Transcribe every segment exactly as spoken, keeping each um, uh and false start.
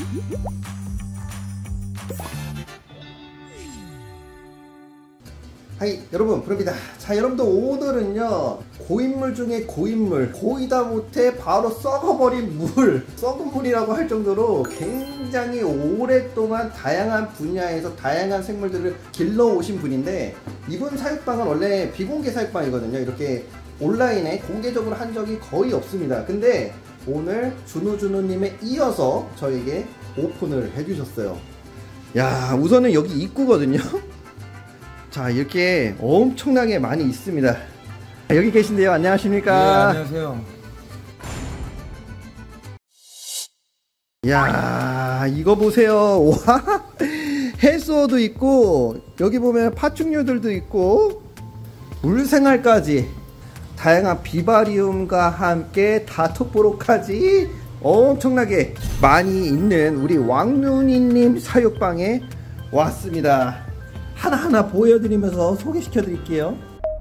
하이 여러분, 부릅니다. 자, 여러분들 오늘은요 고인물 중에 고인물, 고이다 못해 바로 썩어버린 물, 썩은 물이라고 할 정도로 굉장히 오랫동안 다양한 분야에서 다양한 생물들을 길러오신 분인데, 이분 사육방은 원래 비공개 사육방이거든요. 이렇게 온라인에 공개적으로 한 적이 거의 없습니다. 근데 오늘 준우준우님에 이어서 저에게 오픈을 해주셨어요. 야, 우선은 여기 입구거든요. 자, 이렇게 엄청나게 많이 있습니다. 여기 계신데요. 안녕하십니까? 네, 안녕하세요. 야, 이거 보세요. 와, 해수어도 있고, 여기 보면 파충류들도 있고, 물생활까지, 다양한 비바리움과 함께 다토보로까지 엄청나게 많이 있는 우리 왕눈이님 사육방에 왔습니다. 하나하나 보여드리면서 소개시켜 드릴게요.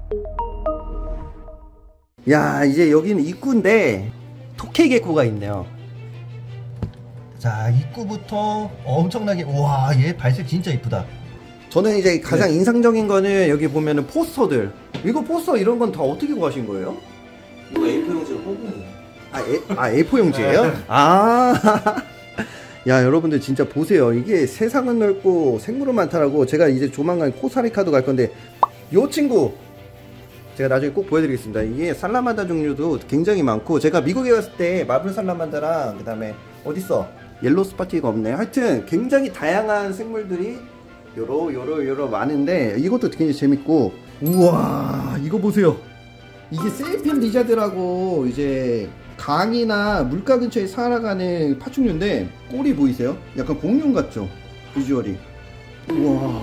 야, 이제 여기는 입구인데 토끼개코가 있네요. 자, 입구부터 엄청나게, 와, 얘 발색 진짜 이쁘다. 저는 이제 가장 네. 인상적인 거는 여기 보면은 포스터들. 이거 포스터 이런 건 다 어떻게 구하신 거예요? 이거 에이포 용지로 뽑은 아, 에, 아 에이포 용지예요? 아. 야, 여러분들 진짜 보세요. 이게 세상은 넓고 생물은 많다라고. 제가 이제 조만간 코스타리카도 갈 건데, 요 친구 제가 나중에 꼭 보여드리겠습니다. 이게 살라만다 종류도 굉장히 많고, 제가 미국에 갔을 때 마블 살라만다랑 그 다음에 어딨어? 옐로우 스파티가 없네. 하여튼 굉장히 다양한 생물들이 요러 요러 요러 많은데, 이것도 굉장히 재밌고. 우와, 이거 보세요. 이게 셀핀 리자드라고 이제 강이나 물가 근처에 살아가는 파충류인데, 꼬리 보이세요? 약간 공룡 같죠? 비주얼이. 우와,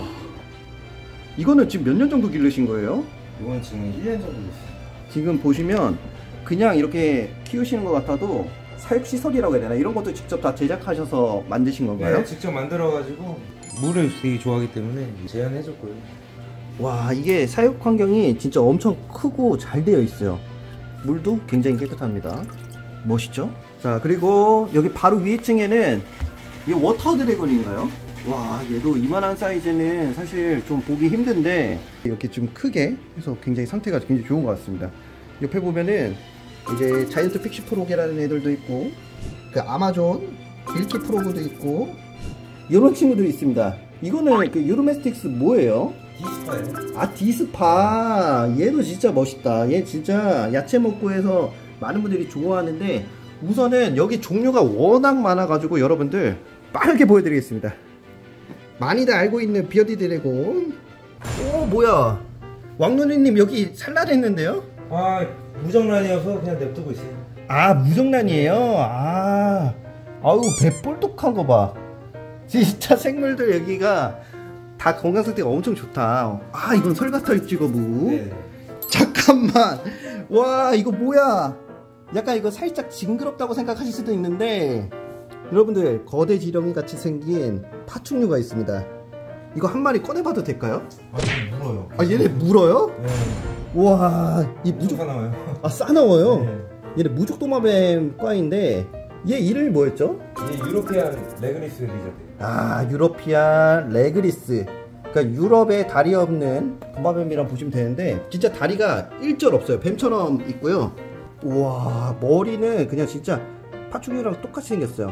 이거는 지금 몇 년 정도 기르신 거예요? 이건 지금 일 년 정도 됐어요. 지금 보시면 그냥 이렇게 키우시는 것 같아도 사육시설이라고 해야 되나? 이런 것도 직접 다 제작하셔서 만드신 건가요? 네, 직접 만들어가지고 물을 되게 좋아하기 때문에 제안해줬고요. 와, 이게 사육 환경이 진짜 엄청 크고 잘 되어 있어요. 물도 굉장히 깨끗합니다. 멋있죠? 자, 그리고 여기 바로 위에 층에는 이 워터 드래곤인가요? 와, 얘도 이만한 사이즈는 사실 좀 보기 힘든데 이렇게 좀 크게 해서 굉장히 상태가 굉장히 좋은 것 같습니다. 옆에 보면은 이제 자이언트 픽시 프로게라는 애들도 있고, 그 아마존 밀키 프로그도 있고, 이런 친구들이 있습니다. 이거는 그 유로메스틱스 뭐예요? 디스파예요. 아, 디스파. 얘도 진짜 멋있다. 얘 진짜 야채 먹고 해서 많은 분들이 좋아하는데, 우선은 여기 종류가 워낙 많아 가지고 여러분들 빠르게 보여드리겠습니다. 많이들 알고 있는 비어디 드래곤. 오, 뭐야, 왕눈이님 여기 살라랬는데요? 아, 무정란이어서 그냥 냅두고 있어요. 아, 무정란이에요? 아, 아우, 배 볼떡한 거 봐. 진짜 생물들 여기가 다 건강 상태가 엄청 좋다. 아, 이건 설가털 찍어부. 네. 잠깐만. 와, 이거 뭐야? 약간 이거 살짝 징그럽다고 생각하실 수도 있는데, 여러분들 거대 지렁이 같이 생긴 파충류가 있습니다. 이거 한 마리 꺼내봐도 될까요? 아, 얘네 물어요. 아, 얘네 물어요? 네. 와, 이 무족 싸나워요. 아, 싸나워요? 네. 얘네 무족도마뱀 과인데, 얘 이름이 뭐였죠? 얘 유로피안 레그리스 리저드. 아, 유로피안 레그리스. 그러니까 유럽에 다리 없는 도마뱀이랑 보시면 되는데, 진짜 다리가 일절 없어요. 뱀처럼 있고요. 우와, 머리는 그냥 진짜 파충류랑 똑같이 생겼어요.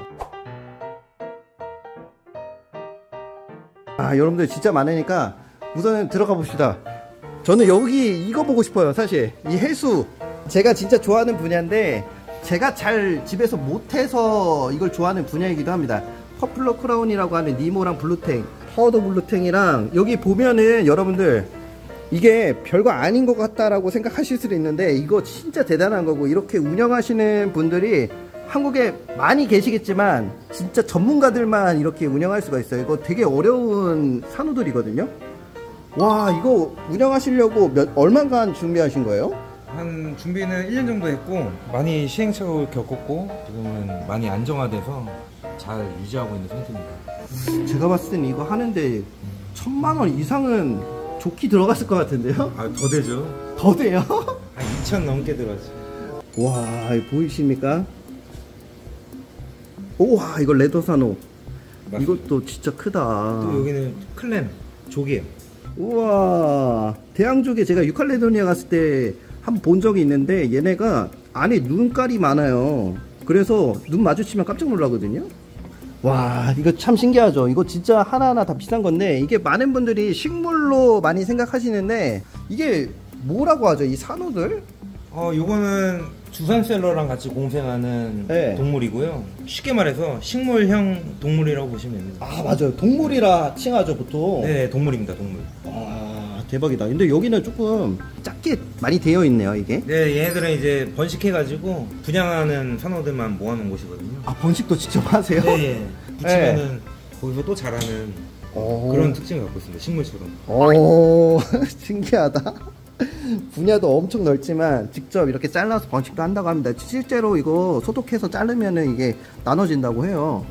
아, 여러분들 진짜 많으니까 우선은 들어가 봅시다. 저는 여기 이거 보고 싶어요. 사실 이 해수 제가 진짜 좋아하는 분야인데, 제가 잘 집에서 못해서 이걸 좋아하는 분야이기도 합니다. 퍼플러 크라운이라고 하는 니모랑 블루탱, 파우더 블루탱이랑, 여기 보면은 여러분들 이게 별거 아닌 것 같다라고 생각하실 수도 있는데, 이거 진짜 대단한 거고, 이렇게 운영하시는 분들이 한국에 많이 계시겠지만 진짜 전문가들만 이렇게 운영할 수가 있어요. 이거 되게 어려운 산호들이거든요. 와, 이거 운영하시려고 몇, 얼마간 준비하신 거예요? 한 준비는 일 년 정도 했고, 많이 시행착오를 겪었고, 지금은 많이 안정화돼서 잘 유지하고 있는 상태입니다. 제가 봤을 때는 이거 하는데 천만 원 이상은 좋게 들어갔을 것 같은데요? 아, 더 되죠. 더 돼요? 한 이천 넘게 들어갔죠. 와, 보이십니까? 우와, 이거 레더산호. 맞습니다. 이것도 진짜 크다. 또 여기는 클램 조개요. 우와, 대양조개 제가 유칼레도니아 갔을 때 한 번 본 적이 있는데 얘네가 안에 눈깔이 많아요. 그래서 눈 마주치면 깜짝 놀라거든요. 와, 이거 참 신기하죠. 이거 진짜 하나하나 다 비싼 건데 이게 많은 분들이 식물로 많이 생각하시는데 이게 뭐라고 하죠? 이 산호들? 어, 요거는 주산셀러랑 같이 공생하는 네. 동물이고요. 쉽게 말해서 식물형 동물이라고 보시면 됩니다. 아, 맞아요. 동물이라 칭하죠, 보통. 네, 동물입니다, 동물. 아, 대박이다. 근데 여기는 조금 작게 많이 되어 있네요, 이게. 네, 얘네들은 이제 번식해가지고 분양하는 산호들만 모아놓은 곳이거든요. 아, 번식도 직접 하세요? 네, 붙이면은 거기서 또 자라는 오. 그런 특징을 갖고 있습니다, 식물처럼. 오, 신기하다. 분야도 엄청 넓지만 직접 이렇게 잘라서 번식도 한다고 합니다. 실제로 이거 소독해서 자르면은 이게 나눠진다고 해요.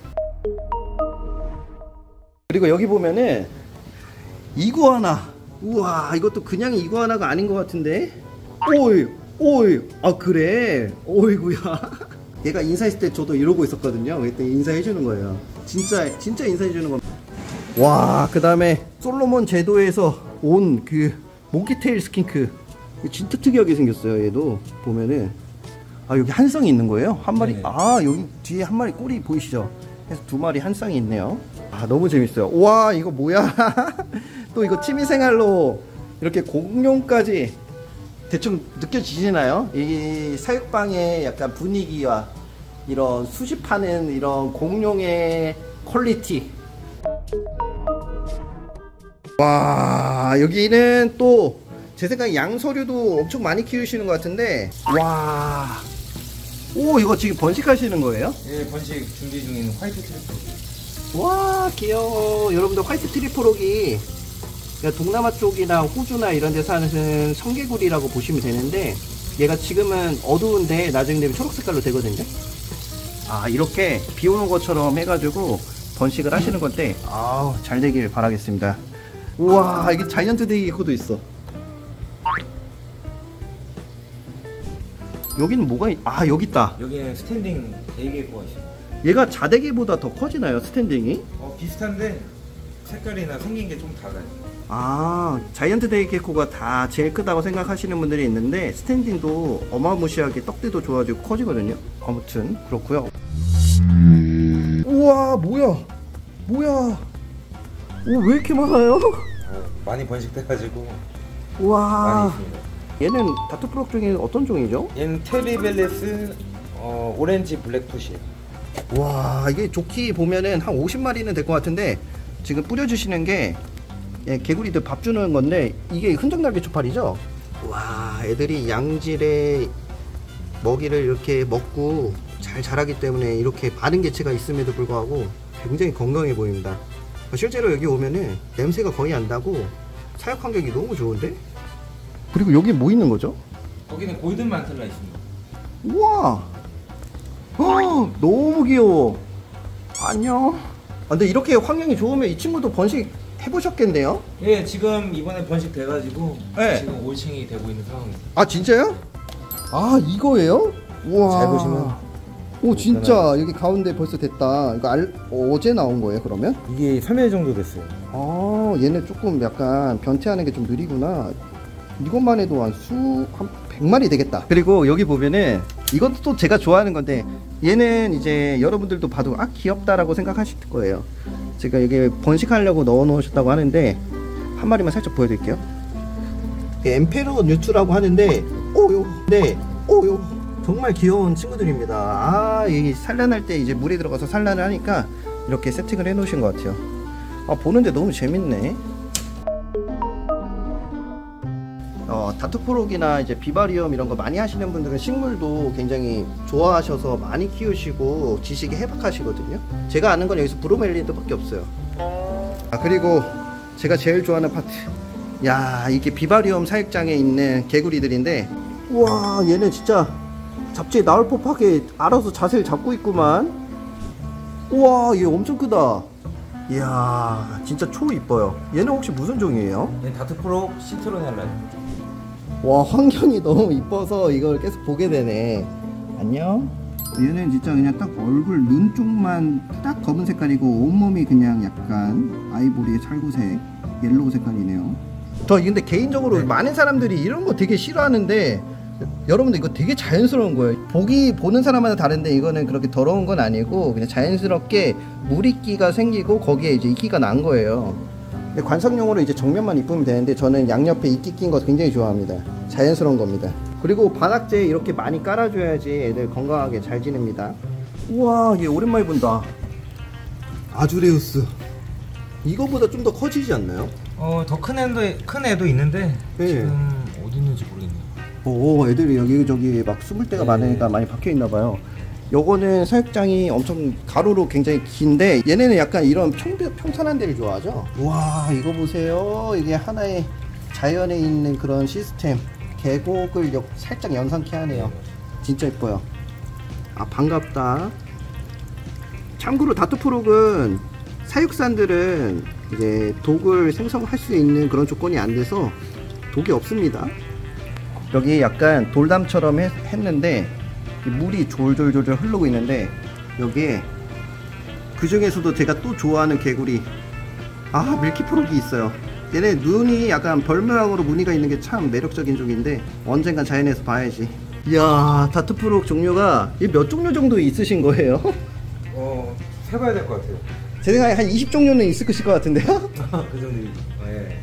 그리고 여기 보면은 이구아나. 우와, 이것도 그냥 이구아나가 아닌 것 같은데. 오이, 오이. 아, 그래. 오이구야. 얘가 인사했을 때 저도 이러고 있었거든요. 그때 인사해주는 거예요. 진짜 진짜 인사해주는 겁니다. 와, 그 다음에 솔로몬 제도에서 온 그 몽키테일 스킨크. 진짜 특이하게 생겼어요. 얘도 보면은 아, 여기 한 쌍이 있는 거예요? 한 마리. 네네. 아, 여기 뒤에 한 마리 꼬리 보이시죠? 그래서 두 마리 한 쌍이 있네요. 아, 너무 재밌어요. 와, 이거 뭐야? 또 이거 취미생활로 이렇게 공룡까지 대충 느껴지시나요? 이 사육방의 약간 분위기와 이런 수집하는 이런 공룡의 퀄리티. 와, 여기는 또 제 생각에 양서류도 엄청 많이 키우시는 것 같은데. 와, 오, 이거 지금 번식하시는 거예요? 예, 번식 준비 중인 화이트 트리플. 와, 귀여워. 여러분들 화이트 트리플록이 동남아 쪽이나 호주나 이런 데 사는 성개구리라고 보시면 되는데 얘가 지금은 어두운데 나중에 되면 초록 색깔로 되거든요. 아, 이렇게 비 오는 것처럼 해가지고 번식을 하시는 건데 아우, 잘 되길 바라겠습니다. 우와, 이게 자이언트 데이게코도 있어. 여기는 뭐가 있... 아, 여기 있다. 여기는 스탠딩 데이게코가 있습니다. 얘가 자대게보다 더 커지나요, 스탠딩이? 어, 비슷한데 색깔이나 생긴 게 좀 달라요. 아, 자이언트 데이게코가 다 제일 크다고 생각하시는 분들이 있는데 스탠딩도 어마무시하게 떡대도 좋아지고 커지거든요. 아무튼 그렇고요. 우와, 뭐야 뭐야. 오, 왜 이렇게 많아요? 어, 많이 번식돼가지고 우와. 많이 있습니다. 얘는 다트프록 중에 어떤 종이죠? 얘는 테리벨레스 어, 오렌지 블랙풋이에요. 와, 이게 좋기 보면은 한 오십 마리는 될 것 같은데 지금 뿌려주시는 게 예, 개구리들 밥 주는 건데 이게 흔적날개 초파리죠? 와, 애들이 양질의 먹이를 이렇게 먹고 잘 자라기 때문에 이렇게 많은 개체가 있음에도 불구하고 굉장히 건강해 보입니다. 실제로 여기 오면은 냄새가 거의 안 나고 사육 환경이 너무 좋은데? 그리고 여기 뭐 있는 거죠? 거기는 골든 만틀라 있습니다. 우와, 어, 너무 귀여워. 안녕. 아, 근데 이렇게 환경이 좋으면 이 친구도 번식 해보셨겠네요? 예, 지금 이번에 번식 돼가지고 네. 지금 올챙이 되고 있는 상황입니다. 아, 진짜요? 아, 이거예요? 우와. 잘 보시면 오, 진짜 여기 가운데 벌써 됐다. 이거 알, 어제 나온 거예요, 그러면? 이게 삼 일 정도 됐어요. 아, 얘네 조금 약간 변태하는 게 좀 느리구나. 이것만 해도 한 수, 한 백 마리 되겠다. 그리고 여기 보면은 이것도 또 제가 좋아하는 건데 얘는 이제 여러분들도 봐도 아, 귀엽다라고 생각하실 거예요. 제가 여기 번식하려고 넣어 놓으셨다고 하는데 한 마리만 살짝 보여드릴게요. 엠페러 뉴트라고 하는데 오요, 네, 오요, 정말 귀여운 친구들입니다. 아, 이 산란할 때 이제 물에 들어가서 산란을 하니까 이렇게 세팅을 해 놓으신 것 같아요. 아, 보는데 너무 재밌네. 어, 다트프록이나 이제 비바리움 이런 거 많이 하시는 분들은 식물도 굉장히 좋아하셔서 많이 키우시고 지식이 해박하시거든요. 제가 아는 건 여기서 브로멜리드 밖에 없어요. 아, 그리고 제가 제일 좋아하는 파트, 야, 이게 비바리움 사육장에 있는 개구리들인데 우와, 얘네 진짜 잡지에 나올 법하게 알아서 자세를 잡고 있구만. 우와, 얘 엄청 크다. 이야, 진짜 초 이뻐요. 얘는 혹시 무슨 종이에요? 얘는 다트프록 시트로넬라입니다. 와, 환경이 너무 이뻐서 이걸 계속 보게 되네. 안녕. 얘는 진짜 그냥 딱 얼굴 눈 쪽만 딱 검은 색깔이고 온몸이 그냥 약간 아이보리의 찰구색 옐로우 색깔이네요. 저 근데 개인적으로 네. 많은 사람들이 이런 거 되게 싫어하는데 여러분들 이거 되게 자연스러운 거예요. 보기 보는 사람마다 다른데 이거는 그렇게 더러운 건 아니고 그냥 자연스럽게 물이끼가 생기고 거기에 이제 이끼가 난 거예요. 근데 관상용으로 이제 정면만 이쁘면 되는데 저는 양옆에 이끼 낀 거 굉장히 좋아합니다. 자연스러운 겁니다. 그리고 반악제 이렇게 많이 깔아줘야지 애들 건강하게 잘 지냅니다. 우와, 얘 오랜만에 본다. 아주레우스. 이거보다 좀 더 커지지 않나요? 어, 더 큰 애도 큰 애도 있는데 네. 지금 어디 있는지 모르겠네요. 오, 애들이 여기저기 막 숨을 데가 네. 많으니까 많이 박혀 있나 봐요. 요거는 사육장이 엄청 가로로 굉장히 긴데 얘네는 약간 이런 평, 평탄한 데를 좋아하죠. 와, 이거 보세요. 이게 하나의 자연에 있는 그런 시스템. 계곡을 여, 살짝 연상케 하네요. 진짜 예뻐요. 아, 반갑다. 참고로 다트프록은 사육산들은 이제 독을 생성할 수 있는 그런 조건이 안 돼서 독이 없습니다. 여기 약간 돌담처럼 했, 했는데 물이 졸졸졸졸 흐르고 있는데 여기에 그 중에서도 제가 또 좋아하는 개구리, 아, 밀키프록이 있어요. 얘네 눈이 약간 별 모양으로 무늬가 있는 게 참 매력적인 종인데 언젠간 자연에서 봐야지. 이야, 다트프록 종류가 몇 종류 정도 있으신 거예요? 어, 세봐야 될 것 같아요. 제 생각에 한 이십 종류는 있을 것 같은데요? 그 정도. 네.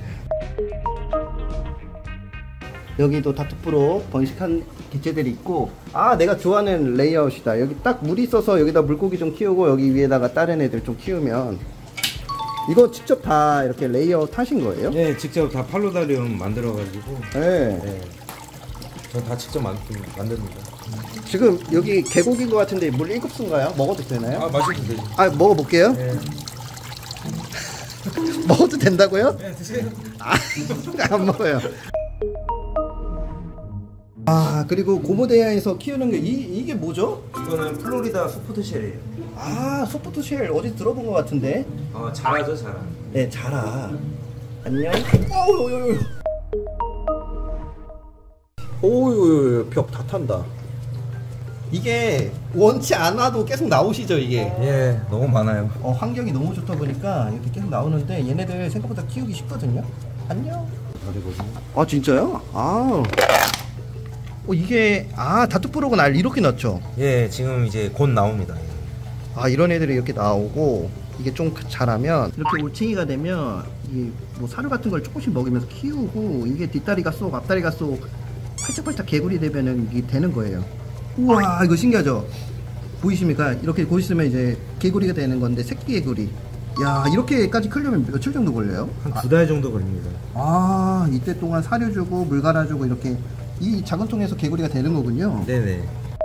여기도 다트프록 번식한 개체들이 있고, 아, 내가 좋아하는 레이아웃이다. 여기 딱 물이 있어서 여기다 물고기 좀 키우고 여기 위에다가 다른 애들 좀 키우면. 이거 직접 다 이렇게 레이아웃 하신 거예요? 네, 직접 다 팔로다리움 만들어가지고. 네. 네. 전 다 직접 만, 만듭니다. 지금 여기 계곡인 것 같은데 물 일곱 수인가요? 먹어도 되나요? 아, 마셔도 되죠. 아, 먹어볼게요. 네. 먹어도 된다고요? 네, 드세요. 아, 안 먹어요. 아, 그리고 고모대야에서 키우는 게 이, 이게 뭐죠? 이거는 플로리다 소프트쉘이에요. 아, 소프트쉘 어디 들어본 것 같은데? 어, 자라죠, 자라. 네, 자라. 안녕. 어우, 오유, 벽 다 탄다. 이게 원치 않아도 계속 나오시죠, 이게? 예, 너무 많아요. 어, 환경이 너무 좋다 보니까 이렇게 계속 나오는데 얘네들 생각보다 키우기 쉽거든요. 안녕. 아, 진짜요? 아. 어, 이게 아, 다트프록은 알 이렇게 났죠? 예, 지금 이제 곧 나옵니다. 아, 이런 애들이 이렇게 나오고 이게 좀 자라면 이렇게 올챙이가 되면 이 뭐 사료 같은 걸 조금씩 먹이면서 키우고 이게 뒷다리가 쏙 앞다리가 쏙 팔짝팔짝 개구리 되면은 이게 되는 거예요. 우와, 이거 신기하죠? 보이십니까? 이렇게 보시면 이제 개구리가 되는 건데 새끼 개구리. 야, 이렇게까지 크려면 며칠 정도 걸려요? 한 두 달 정도 걸립니다. 아, 이때 동안 사료 주고 물 갈아주고 이렇게 이 작은 통에서 개구리가 되는 거군요. 네네.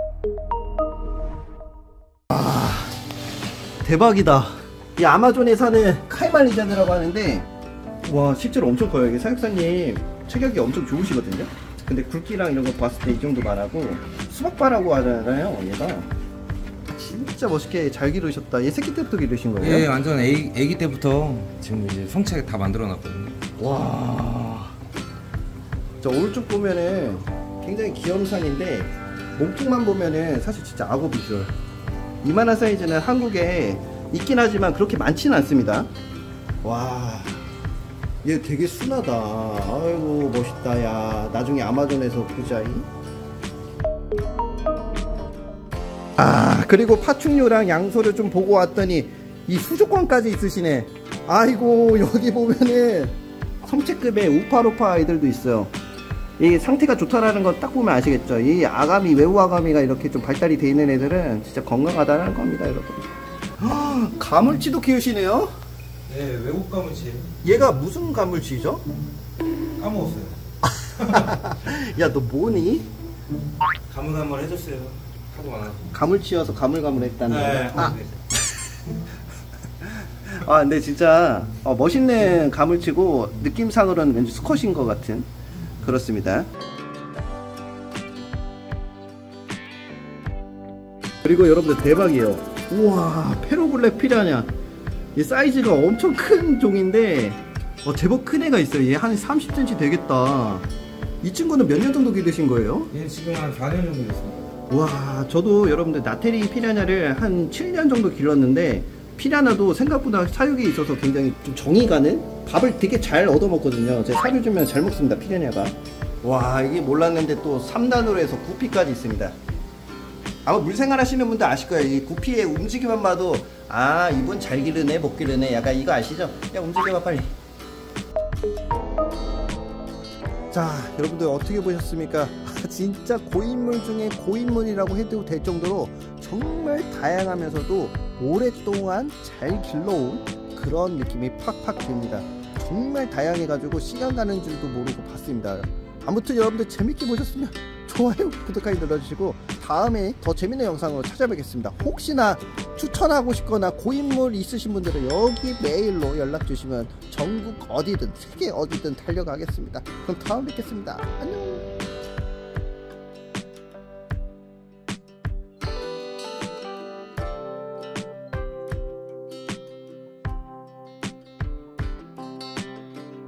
아, 대박이다. 이 아마존에 사는 카이말 리자드라고 하는데, 와, 실제로 엄청 커요. 이게 사육사님 체격이 엄청 좋으시거든요. 근데 굵기랑 이런 거 봤을 때 이 정도만 하고 수박바라고 하잖아요. 얘가 진짜 멋있게 잘 기르셨다. 얘 새끼 때부터 기르신 거예요? 예, 완전 애기, 애기 때부터 지금 이제 성체 다 만들어 놨거든요. 와, 저 오른쪽 보면은 굉장히 귀염산인데 몸통만 보면은 사실 진짜 악어 비주얼. 이만한 사이즈는 한국에 있긴 하지만 그렇게 많지는 않습니다. 와, 얘 되게 순하다. 아이고, 멋있다. 야, 나중에 아마존에서 보자이. 아, 그리고 파충류랑 양소를 좀 보고 왔더니 이 수족관까지 있으시네. 아이고, 여기 보면은 성체급의 우파루파 아이들도 있어요. 이 상태가 좋다라는 건 딱 보면 아시겠죠? 이 아가미, 외우 아가미가 이렇게 좀 발달이 돼 있는 애들은 진짜 건강하다는 겁니다, 여러분. 헉, 가물치도 키우시네요? 네, 외국 가물치. 얘가 무슨 가물치죠? 까먹었어요. 야, 너 뭐니? 가물 한번 해줬어요. 하도 많아서. 가물치여서 가물가물했다는 네, 거. 아. 아, 근데 진짜 어, 멋있는 가물치고 느낌상으로는 왠지 수컷인 것 같은. 그렇습니다. 그리고 여러분들 대박이에요. 우와, 페로블랙 피라냐. 이 사이즈가 엄청 큰 종인데 어, 제법 큰 애가 있어요. 얘 한 삼십 센티미터 되겠다. 이 친구는 몇 년 정도 기르신 거예요? 얘 지금 한 사 년 정도 됐습니다. 와, 저도 여러분들 나테리 피라냐를 한 칠 년 정도 길렀는데 피라냐도 생각보다 사육에 있어서 굉장히 좀 정이 가는, 밥을 되게 잘 얻어먹거든요. 제가 사료 주면 잘 먹습니다, 피라냐가. 와, 이게 몰랐는데 또 삼 단으로 해서 구피까지 있습니다. 아마 물생활 하시는 분들 아실 거예요. 이 구피의 움직임만 봐도 아, 이분 잘 기르네 못 기르네, 약간 이거 아시죠? 야, 움직여봐 빨리. 자, 여러분들 어떻게 보셨습니까? 진짜 고인물 중에 고인물이라고 해도 될 정도로 정말 다양하면서도 오랫동안 잘 길러온 그런 느낌이 팍팍 듭니다. 정말 다양해가지고 시간 가는 줄도 모르고 봤습니다. 아무튼 여러분들 재밌게 보셨으면 좋아요, 구독하기 눌러주시고 다음에 더 재밌는 영상으로 찾아뵙겠습니다. 혹시나 추천하고 싶거나 고인물 있으신 분들은 여기 메일로 연락 주시면 전국 어디든 세계 어디든 달려가겠습니다. 그럼 다음에 뵙겠습니다. 안녕.